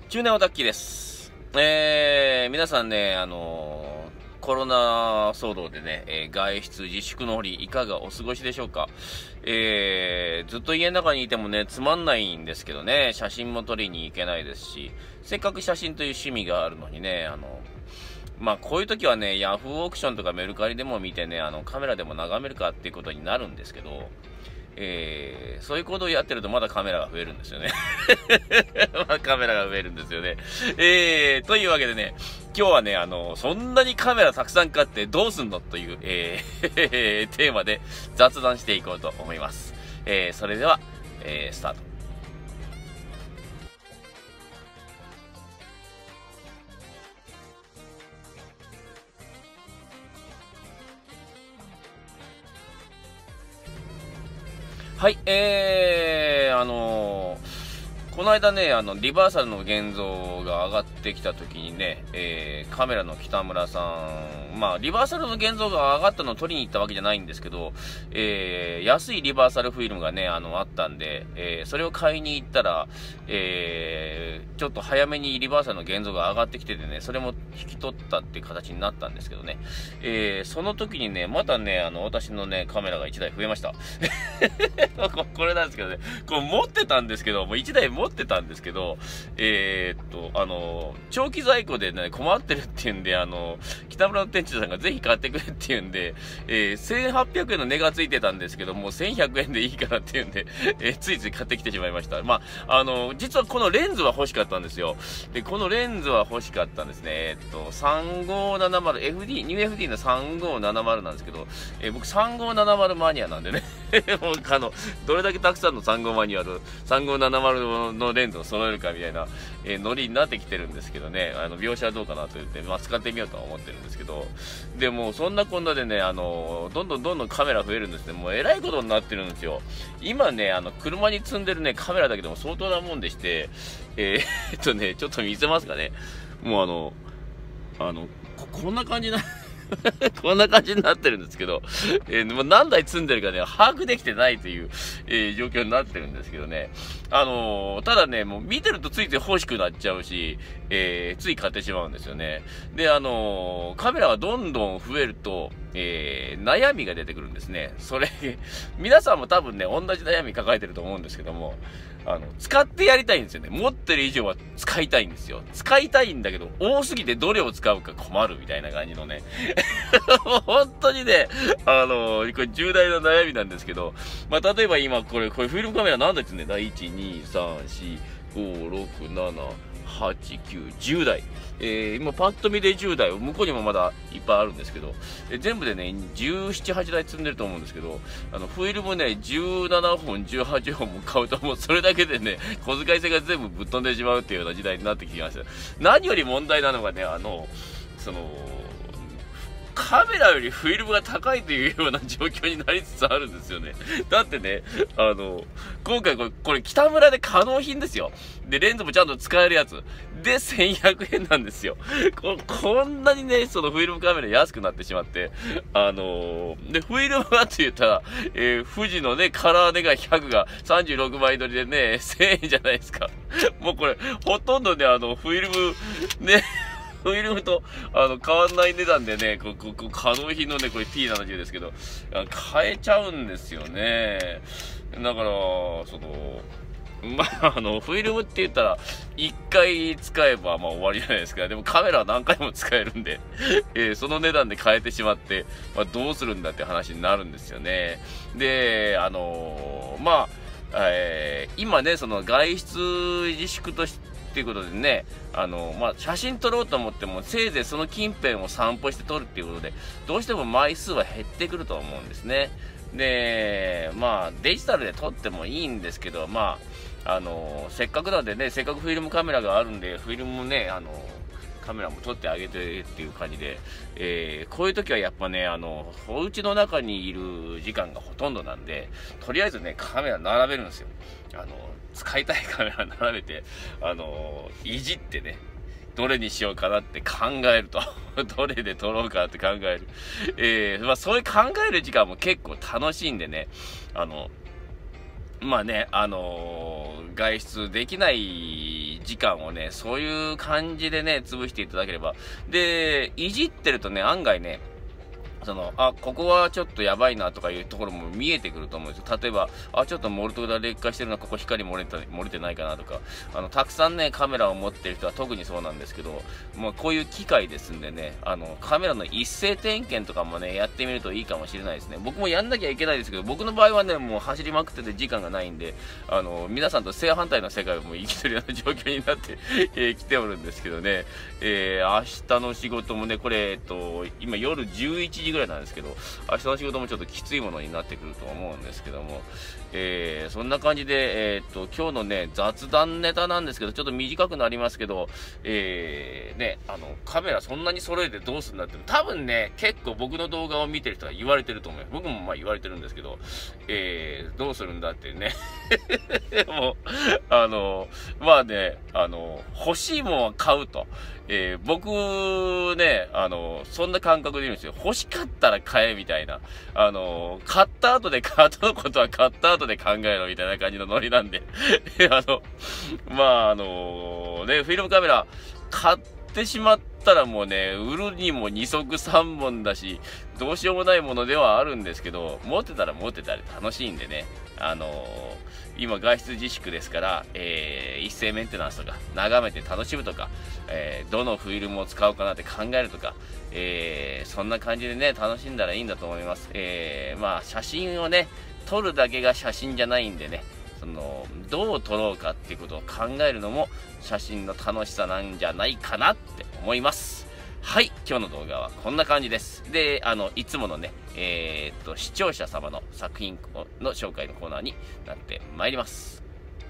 中年オタッキーです。皆さんね、コロナ騒動でね、外出自粛の折いかがお過ごしでしょうか。ずっと家の中にいてもね、つまんないんですけどね、写真も撮りに行けないですし、せっかく写真という趣味があるのにね、こういう時はね、ヤフーオークションとかメルカリでも見てね、カメラでも眺めるかっていうことになるんですけど、そういうことをやってるとまだカメラが増えるんですよね。まだカメラが増えるんですよね。というわけでね、今日はね、そんなにカメラたくさん買ってどうすんのという、テーマで雑談していこうと思います。それでは、スタート。はい、この間ね、リバーサルの現像が上がってきた時にね、カメラの北村さん、リバーサルの現像が上がったのを撮りに行ったわけじゃないんですけど、安いリバーサルフィルムがね、あったんで、それを買いに行ったら、ちょっと早めにリバーサルの現像が上がってきててね、それも引き取ったっていう形になったんですけどね、その時にね、またね、私のね、カメラが1台増えました。これなんですけどね、これ持ってたんですけど、もう1台持ってたんですけど、長期在庫でね、困ってるっていうんで、北村の店長さんがぜひ買ってくれっていうんで、1800円の値がついてたんですけど、もう1100円でいいからっていうんで、ついつい買ってきてしまいました。実はこのレンズは欲しかったんですよ。で、このレンズは欲しかったんですね。3570FD、ニュー FD の3570なんですけど、僕3570マニアなんでね、もうどれだけたくさんの35マニュアル、3570のレンズを揃えるかみたいな、ノリになってきてるんですけどね、描写はどうかなと言って、使ってみようとは思ってるんですけど、でもそんなこんなでね、どんどんカメラ増えるんですね。もうえらいことになってるんですよ。今ね、車に積んでるね、カメラだけでも相当なもんでして、ちょっと見せますかね。もうこんな感じな、こんな感じになってるんですけど、もう何台積んでるかね、把握できてないという、状況になってるんですけどね。ただね、もう見てるとついつい欲しくなっちゃうし、つい買ってしまうんですよね。で、カメラがどんどん増えると、悩みが出てくるんですね。それ、皆さんも多分ね、同じ悩み抱えてると思うんですけども、使ってやりたいんですよね。持ってる以上は使いたいんですよ。使いたいんだけど、多すぎてどれを使うか困るみたいな感じのね。本当にね、これ重大な悩みなんですけど、例えば今これフィルムカメラなんだって言うんだよ。1、2、3、4、5、6、7、8、9、10台。今パッと見で10台、向こうにもまだいっぱいあるんですけど、全部でね、17、8台積んでると思うんですけど、フィルムね、17本、18本も買うともうそれだけでね、小遣い制が全部ぶっ飛んでしまうっていうような時代になってきました。何より問題なのがね、カメラよりフィルムが高いというような状況になりつつあるんですよね。だってね、今回これ北村で可能品ですよ。で、レンズもちゃんと使えるやつ。で、1100円なんですよ。こんなにね、そのフィルムカメラ安くなってしまって、で、フィルムはって言ったら、富士のね、カラーネガ100が36枚撮りでね、1000円じゃないですか。もうこれ、ほとんどね、フィルム、ね、フィルムと、変わんない値段でね、可能品のね、これ T70 ですけど、買えちゃうんですよね。だから、フィルムって言ったら、一回使えば、終わりじゃないですか。でもカメラは何回も使えるんで、その値段で買えてしまって、どうするんだって話になるんですよね。で、今ね、その外出自粛として、っていうことでね、写真撮ろうと思っても、せいぜいその近辺を散歩して撮るっていうことで、どうしても枚数は減ってくると思うんですね。で、デジタルで撮ってもいいんですけど、せっかくなんでね、せっかくフィルムカメラがあるんで、フィルムもね、カメラも撮ってあげてっていう感じで、こういう時はやっぱね、お家の中にいる時間がほとんどなんで、とりあえずね、カメラ並べるんですよ。使いたいカメラ並べて、いじってね、どれにしようかなって考えると。どれで撮ろうかって考える。そういう考える時間も結構楽しいんでね、外出できない時間をね、そういう感じでね、潰していただければ。で、いじってるとね、案外ね、ここはちょっとやばいなとかいうところも見えてくると思うんですよ。例えば、ちょっとモルトが劣化してるな、ここ光漏れてないかなとか、たくさんね、カメラを持ってる人は特にそうなんですけど、もうこういう機械ですんでね、カメラの一斉点検とかもね、やってみるといいかもしれないですね。僕もやんなきゃいけないですけど、僕の場合はね、もう走りまくってて時間がないんで、皆さんと正反対の世界をもう生きてるような状況になってきておるんですけどね、明日の仕事もね、これ、今夜11時ぐらいなんですけど、明日の仕事もちょっときついものになってくると思うんですけども、そんな感じで、今日のね、雑談ネタなんですけど、ちょっと短くなりますけど、カメラそんなに揃えてどうするんだって、多分ね、結構僕の動画を見てる人は言われてると思うよ。僕もまあ言われてるんですけど、どうするんだってね。もう、まあね、欲しいもんは買うと。僕ね、そんな感覚で言うんですよ。欲しかったら買えみたいな。買った後のことは買った後で考えろみたいな感じのノリなんで。まあフィルムカメラ買ってしまったらもうね、売るにも2足3本だし、どうしようもないものではあるんですけど、持ってたら持ってたら楽しいんでね。今外出自粛ですから、一斉メンテナンスとか、眺めて楽しむとか、どのフィルムを使おうかなって考えるとか、そんな感じでね、楽しんだらいいんだと思います。まあ、写真をね、撮るだけが写真じゃないんでね、どう撮ろうかっていうことを考えるのも、写真の楽しさなんじゃないかなって思います。はい、今日の動画はこんな感じです。で、いつものね、視聴者様の作品の紹介のコーナーになってまいります。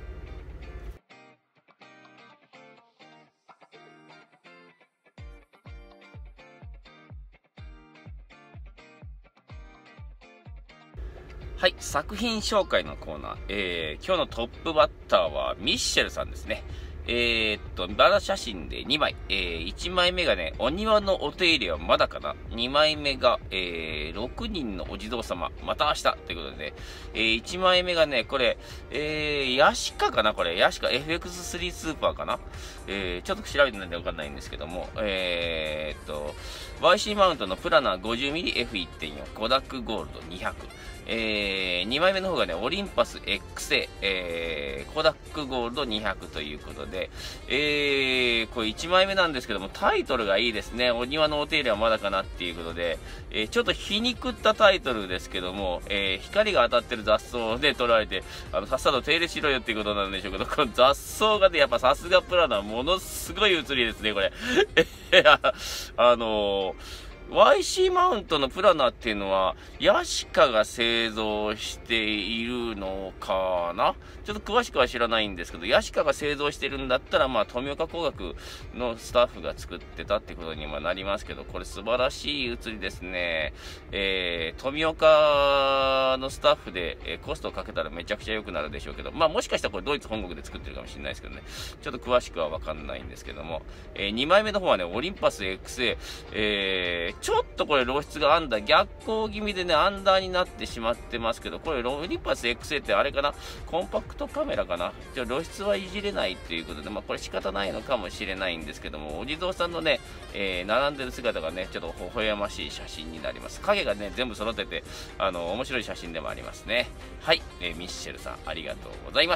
はい、作品紹介のコーナー。今日のトップバッターはミッシェルさんですね。バラ写真で2枚。1枚目がね、お庭のお手入れはまだかな。2枚目が、6人のお地蔵様、また明日ということでね、1枚目がね、これ、ヤシカかなこれ。ヤシカ FX3 スーパーかなちょっと調べてないんでわかんないんですけども、YC マウントのプラナー 50mmF1.4 コダックゴールド200。2枚目の方がね、オリンパス XA、コダックゴールド200ということで、これ1枚目なんですけども、タイトルがいいですね。お庭のお手入れはまだかなっていうことで、ちょっと皮肉ったタイトルですけども、光が当たってる雑草で撮られて、さっさと手入れしろよっていうことなんでしょうけど、この雑草がね、やっぱさすがプラナー、ものすごい写りですね、これ。YC マウントのプラナーっていうのは、ヤシカが製造しているのかなちょっと詳しくは知らないんですけど、ヤシカが製造してるんだったら、まあ、富岡工学のスタッフが作ってたってことにはなりますけど、これ素晴らしい写りですね。富岡のスタッフで、コストをかけたらめちゃくちゃ良くなるでしょうけど、まあ、もしかしたらこれドイツ本国で作ってるかもしれないですけどね、ちょっと詳しくはわかんないんですけども、2枚目の方はね、オリンパス XA、ちょっとこれ露出が逆光気味でね、アンダーになってしまってますけど、これオリンパス XA ってあれかなコンパクトカメラかな露出はいじれないということで、まあこれ仕方ないのかもしれないんですけども、お地蔵さんのね、並んでる姿がね、ちょっと微笑ましい写真になります。影がね、全部揃ってて、面白い写真でもありますね。はい、ミッシェルさん、ありがとうございます。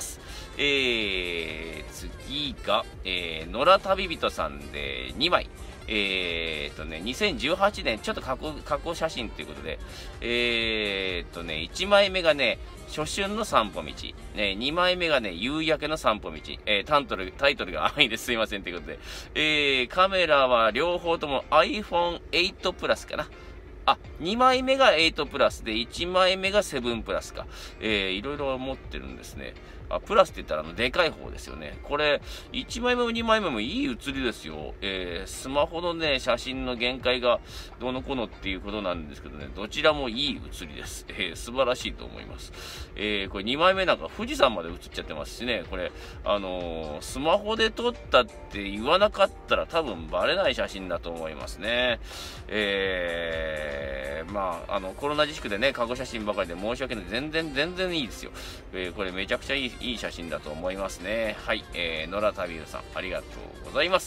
次が、野良旅人さんで2枚。2018年、ちょっと加工写真ということで、1枚目がね、初春の散歩道。2枚目がね、夕焼けの散歩道。タイトルが甘いです。すいません。ということで、カメラは両方とも iPhone8 プラスかな。2枚目が8プラスで、1枚目が7プラスか。いろいろ持ってるんですね。プラスって言ったらでかい方ですよね。これ、1枚目も2枚目もいい写りですよ。スマホのね、写真の限界がどうのこうのっていうことなんですけどね、どちらもいい写りです。素晴らしいと思います。これ2枚目なんか富士山まで写っちゃってますしね、これ、スマホで撮ったって言わなかったら多分バレない写真だと思いますね。まあ、コロナ自粛でね、過去写真ばかりで申し訳ない。全然いいですよ。これめちゃくちゃいいい写真だと思いますね。はい、野良旅人さん、ありがとうございます。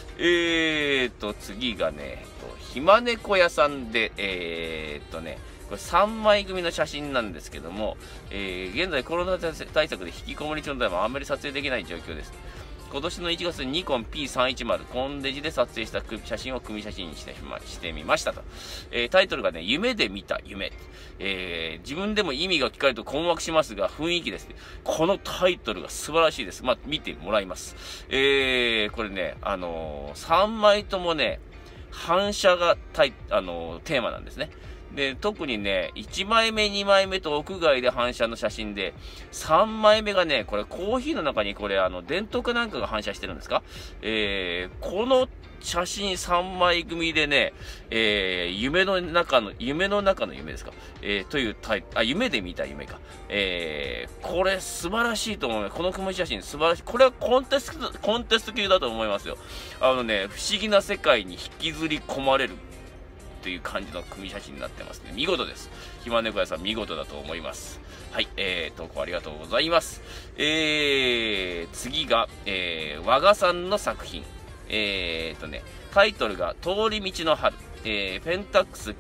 次がね、ひまねこ屋さんで、これ3枚組の写真なんですけども、現在コロナ対策で引きこもり中のためあんまり撮影できない状況です。今年の1月にニコン P310 コンデジで撮影した写真を組写真にしてみましたと。タイトルがね、夢で見た夢。自分でも意味が聞かれると困惑しますが、雰囲気です。このタイトルが素晴らしいです。まあ、見てもらいます。これね、3枚ともね、反射がテーマなんですね。で、特にね、1枚目、2枚目と屋外で反射の写真で、3枚目がね、これコーヒーの中にこれ電灯かなんかが反射してるんですか？この写真3枚組でね、夢の中の夢ですか？という夢で見た夢か。これ素晴らしいと思います。この組写真素晴らしい。これはコンテスト級だと思いますよ。不思議な世界に引きずり込まれる。という感じの組写真になってますね。見事です。ひまねこ屋さん見事だと思います。はい、投稿ありがとうございます。次が、和賀さんの作品。タイトルが通り道の春。ペンタックス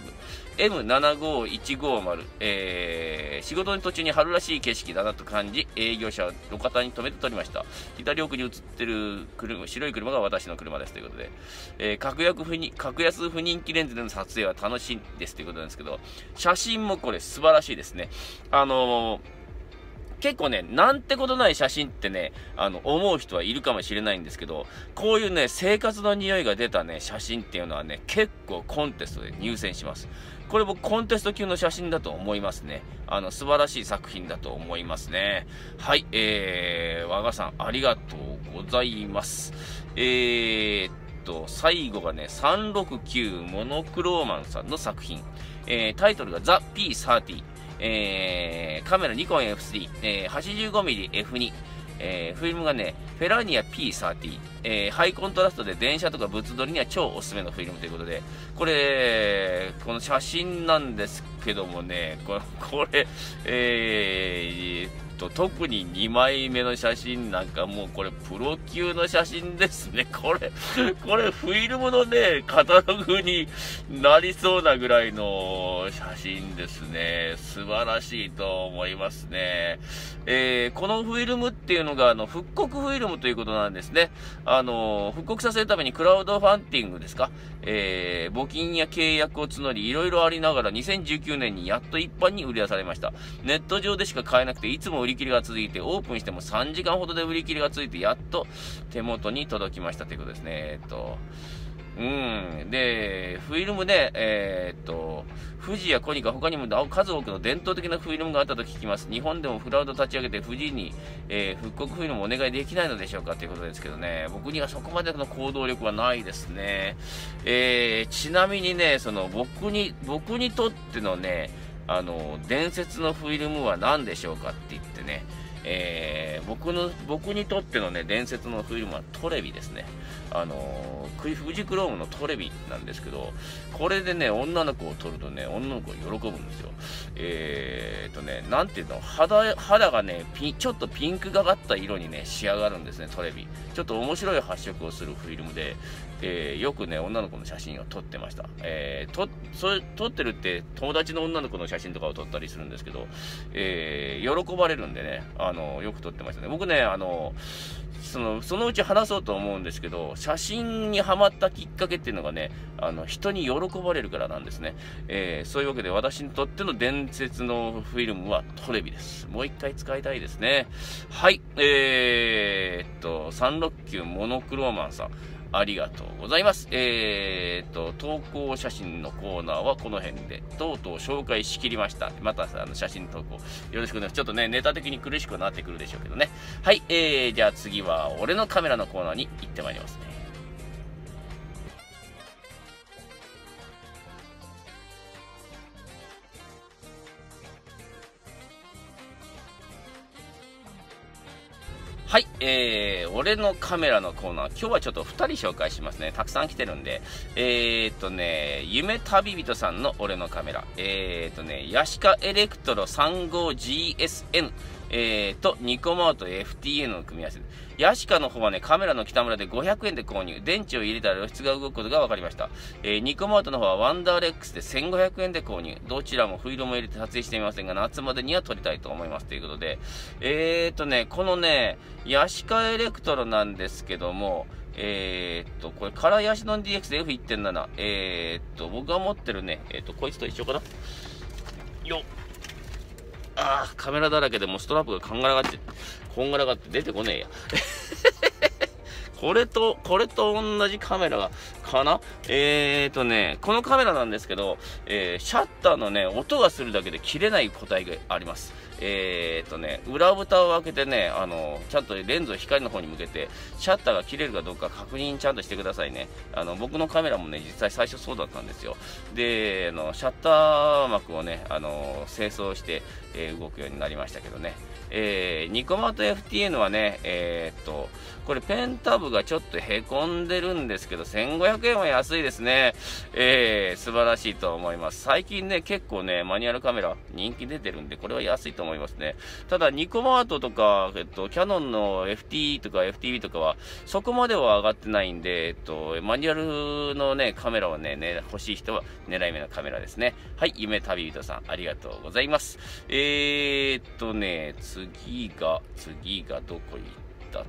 K5。M75150、仕事の途中に春らしい景色だなと感じ、営業車を路肩に止めて撮りました。左奥に映ってる白い車が私の車ですということで、格安不人気レンズでの撮影は楽しいですということなんですけど、写真もこれ素晴らしいですね。結構ね、なんてことない写真ってね、思う人はいるかもしれないんですけど、こういうね、生活の匂いが出たね、写真っていうのはね、結構コンテストで入選します。これ僕コンテスト級の写真だと思いますね。素晴らしい作品だと思いますね。はい、和賀さん、ありがとうございます。最後がね、369モノクローマンさんの作品。タイトルがザ・ P30。カメラニコン F3、85mm F2、フィルムがね、フェラーニア P30、ハイコントラストで電車とか物撮りには超おすすめのフィルムということで、この写真なんですけどもね、これ、特に2枚目の写真なんかもうこれプロ級の写真ですね。これフィルムのね、カタログになりそうなぐらいの写真ですね。素晴らしいと思いますね。このフィルムっていうのが復刻フィルムということなんですね。復刻させるためにクラウドファンディングですか？募金や契約を募り、いろいろありながら2019年にやっと一般に売り出されました。ネット上でしか買えなくて、いつも売り切りが続いて、オープンしても3時間ほどで売り切りがついて、やっと手元に届きましたということですね。で、フィルムで、富士やコニカ他にも数多くの伝統的なフィルムがあったと聞きます。日本でもクラウド立ち上げて富士に、復刻フィルムをお願いできないのでしょうかということですけどね、僕にはそこまでの行動力はないですね。ちなみにね、僕にとってのね、伝説のフィルムは何でしょうかって言ってね、僕にとってのね、伝説のフィルムはトレビですね。富士クロームのトレビなんですけど、これでね、女の子を撮るとね、女の子喜ぶんですよ。なんていうの、肌がね、ちょっとピンクがかった色にね、仕上がるんですね、トレビ。ちょっと面白い発色をするフィルムで、よくね、女の子の写真を撮ってました。撮ってるって友達の女の子の写真とかを撮ったりするんですけど、喜ばれるんでね、よく撮ってましたね。僕ね、そのうち話そうと思うんですけど、写真にハマったきっかけっていうのがね、人に喜ばれるからなんですね。そういうわけで私にとっての伝説のフィルムはトレビです。もう一回使いたいですね。はい、369モノクローマンさん。ありがとうございます。投稿写真のコーナーはこの辺で、とうとう紹介しきりました。また写真投稿よろしくお願いします。ちょっとね、ネタ的に苦しくなってくるでしょうけどね。はい、じゃあ次は、俺のカメラのコーナーに行ってまいりますね。はい、俺のカメラのコーナー、今日はちょっと2人紹介しますね。たくさん来てるんで。夢旅人さんの俺のカメラ。ヤシカエレクトロ 35GSN。 ニコマウト FTN の組み合わせ。ヤシカの方はね、カメラの北村で500円で購入。電池を入れたら露出が動くことが分かりました。ニコマウトの方はワンダーレックスで1500円で購入。どちらもフィルムを入れて撮影してみませんが、夏までには撮りたいと思います。ということで。このね、ヤシカエレクトロなんですけども、これカラーヤシノン DX で F1.7。僕が持ってるね、こいつと一緒かなよっ。カメラだらけでもうストラップがこんがらがって出てこねえや。これと同じカメラかな。このカメラなんですけど、シャッターのね、音がするだけで切れない個体があります。裏蓋を開けてね、ちゃんとレンズを光の方に向けて、シャッターが切れるかどうか確認ちゃんとしてくださいね。僕のカメラもね、実際最初そうだったんですよ。で、シャッター膜をね、清掃して、動くようになりましたけどね。ニコマウト FTN はね、これペンタブがちょっとへこんでるんですけど、1500円は安いですね。素晴らしいと思います。最近ね、結構ね、マニュアルカメラ人気出てるんで、これは安いと思いますね。ただ、ニコマウトとか、キャノンの FT とか FTV とかは、そこまでは上がってないんで、マニュアルのね、カメラをね、欲しい人は狙い目のカメラですね。はい、夢旅人さん、ありがとうございます。次がどこ行った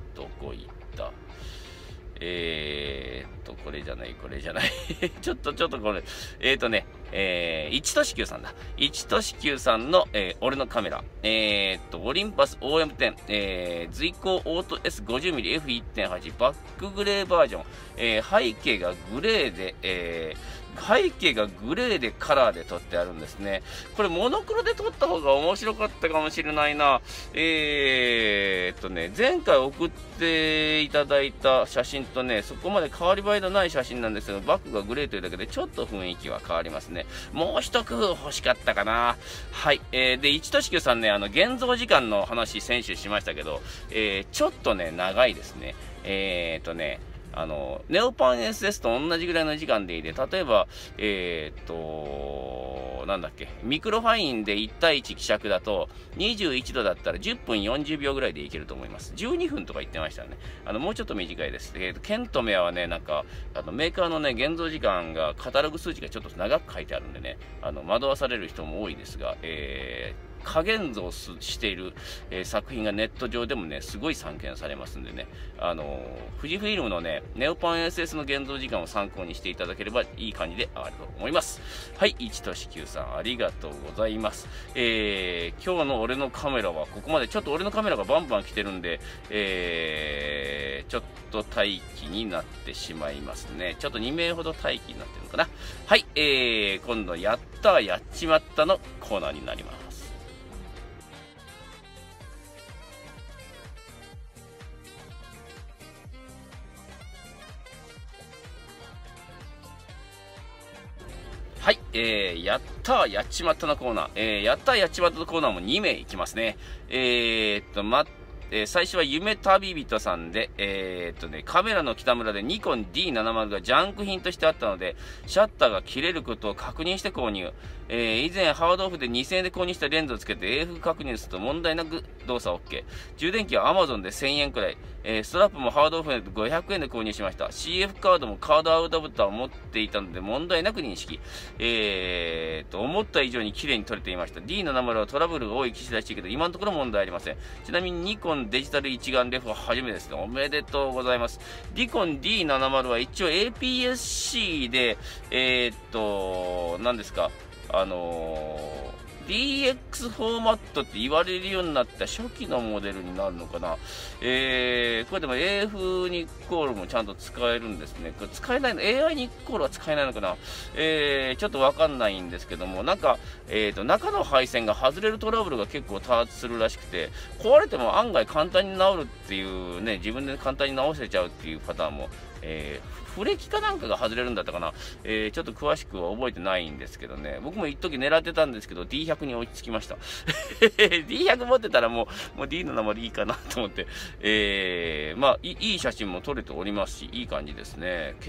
これじゃない。ちょっとこれ、一都市 Q さんだ。一都市 Q さんの、俺のカメラ。オリンパス OM10、随行オート S50mm F1.8 バックグレーバージョン。背景がグレーでカラーで撮ってあるんですね。これモノクロで撮った方が面白かったかもしれないな。前回送っていただいた写真とね、そこまで変わり映えのない写真なんですけど、バックがグレーというだけでちょっと雰囲気は変わりますね。もう一工夫欲しかったかな。はい。で、一都市 Q さんね、現像時間の話先週しましたけど、ちょっとね、長いですね。ネオパン SS と同じぐらいの時間でいいで、例えば、ミクロファインで1対1希釈だと、21度だったら10分40秒ぐらいでいけると思います。12分とか言ってましたね。もうちょっと短いです。ケントメアはね、メーカーのね、現像時間が、カタログ数値がちょっと長く書いてあるんでね、惑わされる人も多いですが、過現像している、作品がネット上でもね、すごい散見されますんでね、富士フイルムのね、ネオパン SS の現像時間を参考にしていただければいい感じであると思います。はい、一都市 Q さん、ありがとうございます。今日の俺のカメラはここまで。ちょっと俺のカメラがバンバン来てるんで、ちょっと待機になってしまいますね。ちょっと2名ほど待機になってるのかな。はい、今度、やったやっちまったのコーナーになります。はい、やったやっちまったのコーナー。やったやっちまったのコーナーも2名いきますね。最初は夢旅人さんで、カメラの北村でニコン D70 がジャンク品としてあったので、シャッターが切れることを確認して購入。以前ハードオフで2000円で購入したレンズをつけて AF 確認すると問題なく動作 OK。充電器は Amazon で1000円くらい。ストラップもハードオフで500円で購入しました。CF カードもカードアウトブターを持っていたので問題なく認識。思った以上に綺麗に撮れていました。D70 はトラブルが多い機種らしいけど、今のところ問題ありません。ちなみにニコンデジタル一眼レフは初めてですね。おめでとうございます。ニコン D70 は一応 APS-C で、何ですか、DX フォーマットって言われるようになった初期のモデルになるのかな。これでも AF ニッコールもちゃんと使えるんですね。これ使えないの ?AI ニッコールは使えないのかな。ちょっとわかんないんですけども、なんか、中の配線が外れるトラブルが結構多発するらしくて、壊れても案外簡単に治るっていうね、自分で簡単に直せちゃうっていうパターンも、フレキかなんかが外れるんだったかな。ちょっと詳しくは覚えてないんですけどね。僕も一時狙ってたんですけど、D100 に追いつきました。D100 持ってたらもう D70 いいかなと思って。まあいい写真も撮れておりますし、いい感じですね。結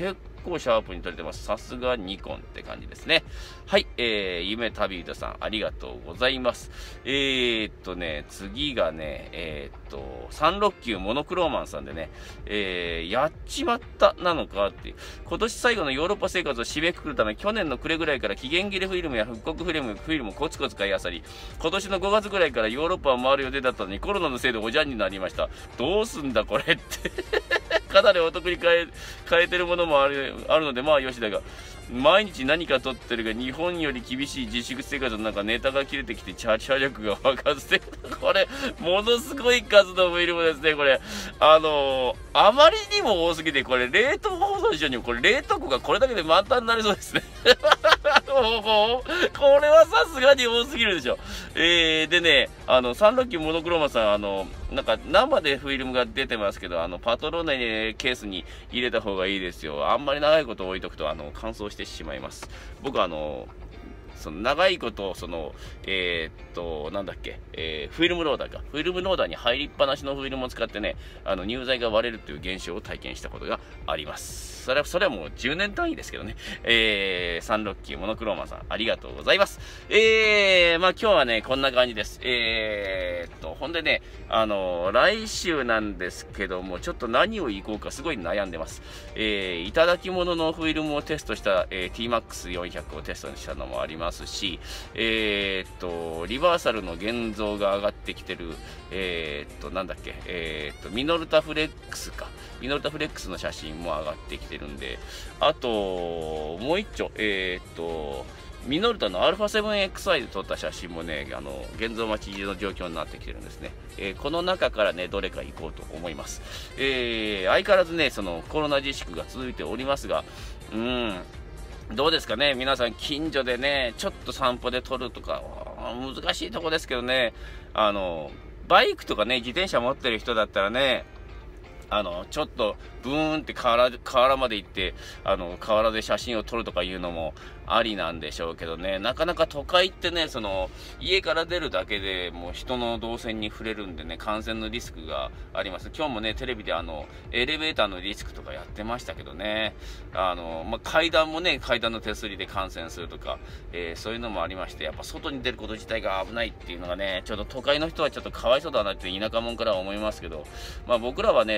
構シャープに撮れてます。さすがニコンって感じですね。はい、夢旅人さん、ありがとうございます。次がね、369モノクローマンさんでね、やっちまったなのかっていう。今年最後のヨーロッパ生活を締めくくるため、去年の暮れぐらいから期限切れフィルムや復刻フィルムをコツコツ買いあさり、今年の5月ぐらいからヨーロッパを回る予定だったのにコロナのせいでおじゃんになりました。どうすんだこれって。かなりお得に買えてるものもあるので、まあよしだが、毎日何か撮ってるが、日本より厳しい自粛生活の中、ネタが切れてきて、車力が爆発して、これ、ものすごい数のフィルムですね、これ。あまりにも多すぎて、これ、冷凍保存所にも、これ、冷凍庫がこれだけで満タンになりそうですね。これはさすがに多すぎるでしょ。でね、369モノクローマさん、なんか生でフィルムが出てますけど、パトローネケースに入れた方がいいですよ。あんまり長いこと置いとくと、乾燥してしまいます。僕その長いこと、なんだっけ、フィルムローダーか。フィルムローダーに入りっぱなしのフィルムを使ってね、乳剤が割れるという現象を体験したことがあります。それはもう10年単位ですけどね。369モノクローマンさん、ありがとうございます。まあ今日はね、こんな感じです。ほんでね、来週なんですけども、ちょっと何を行こうかすごい悩んでます。いただき物のフィルムをテストした、TMAX400 をテストしたのもありますし、リバーサルの現像が上がってきてる、なんだっけ、ミノルタフレックスか。ミノルタフレックスの写真も上がってきてるんで、あと、もう一丁、ミノルタの α7XI で撮った写真もね、現像待ちの状況になってきてるんですね。この中からね、どれか行こうと思います。相変わらずね、コロナ自粛が続いておりますが、どうですかね、皆さん近所でね、ちょっと散歩で撮るとか、難しいとこですけどね、バイクとかね、自転車持ってる人だったらね、ちょっとブーンって河原まで行って、河原で写真を撮るとかいうのもありなんでしょうけどね、なかなか都会ってね、家から出るだけでもう人の動線に触れるんでね、感染のリスクがあります。今日もね、テレビでエレベーターのリスクとかやってましたけどね、階段もね、階段の手すりで感染するとか、そういうのもありまして、やっぱ外に出ること自体が危ないっていうのがね、ちょっと都会の人はちょっとかわいそうだなって田舎者からは思いますけど、まあ僕らはね、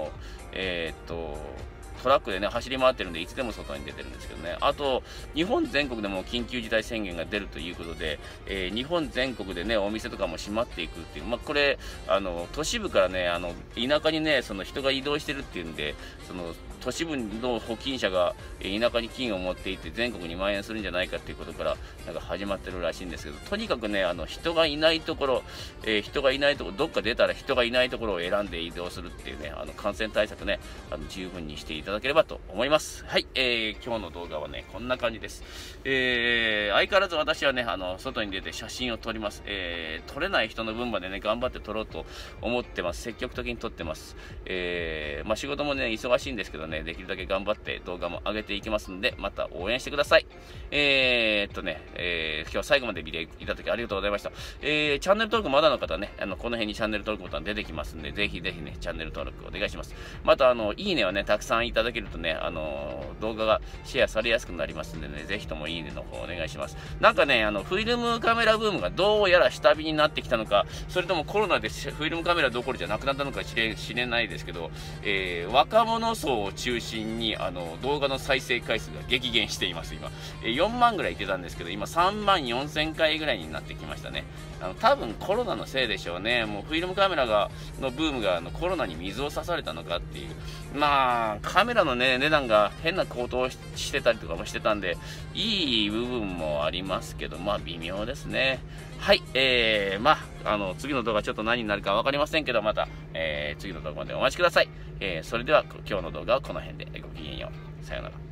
トラックでね、走り回ってるんで、いつでも外に出てるんですけどね。あと、日本全国でも緊急事態宣言が出るということで、日本全国でね、お店とかも閉まっていくっていう、まあ、これ、都市部からね、田舎にね、人が移動してるっていうんで、都市部の保菌者が田舎に菌を持っていって全国に蔓延するんじゃないかっていうことからなんか始まってるらしいんですけど、とにかくね、人がいないところ、どっか出たら人がいないところを選んで移動するっていうね、感染対策ね、十分にしていただければと思います。はい、今日の動画はね、こんな感じです。相変わらず私はね、外に出て写真を撮ります。撮れない人の分までね、頑張って撮ろうと思ってます。積極的に撮ってます。まあ仕事もね、忙しいんですけどね、できるだけ頑張って動画も上げていきますんで、また応援してください。今日は最後まで見ていただきありがとうございました。チャンネル登録まだの方はね、この辺にチャンネル登録ボタン出てきますんで、ぜひぜひね、チャンネル登録お願いします。また、いいねをね、たくさんいただけるとね、動画がシェアされやすくなりますんでね、ぜひともいいねの方お願いします。なんかね、フィルムカメラブームがどうやら下火になってきたのか、それともコロナでフィルムカメラどころじゃなくなったのか知れないですけど、若者層を中心に動画の再生回数が激減しています。今4万ぐらいいってたんですけど、今3万4000回ぐらいになってきましたね。多分コロナのせいでしょうね。もうフィルムカメラのブームがコロナに水を差されたのかっていう、まあカメラのね値段が変な高騰してたりとかもしてたんで、いい部分もありますけど、まあ微妙ですね。はい、次の動画ちょっと何になるか分かりませんけど、また、次の動画までお待ちください。それでは今日の動画はこの辺でごきげんよう。さようなら。